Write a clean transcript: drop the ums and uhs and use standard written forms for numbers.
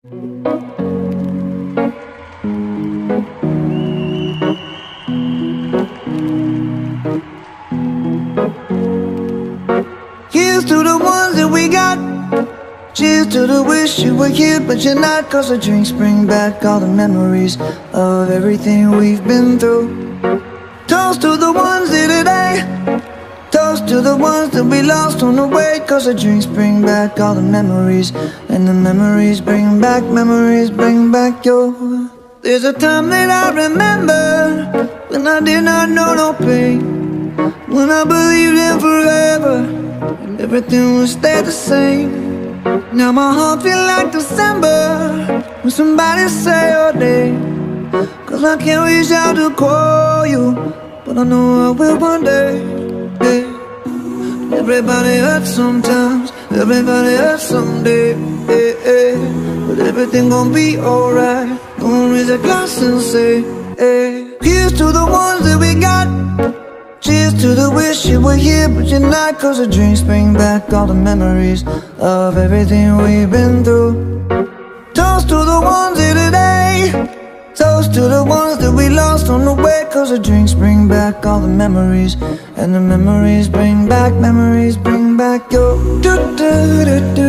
Here's to the ones that we got. Cheers to the wish you were here but you're not. Cause the drinks bring back all the memories of everything we've been through. Toast to the ones here today. Toast to the ones that we lost on the way. Cause the drinks bring back all the memories. And the memories bring back your. There's a time that I remember when I did not know no pain, when I believed in forever and everything would stay the same. Now my heart feel like December when somebody say your name. Cause I can't reach out to call you, but I know I will one day. Hey. Everybody hurts sometimes, everybody hurts someday. Hey, hey. But everything gon' be alright. Gonna raise a glass and say, hey. Here's to the ones that we got. Cheers to the wish you were here but you're not. Cause the drinks bring back all the memories of everything we've been through. Toast to the ones here today. Toast to the ones that we lost on the way. Cause the drinks bring back all the memories. And the memories bring back your. Do, do, do, do.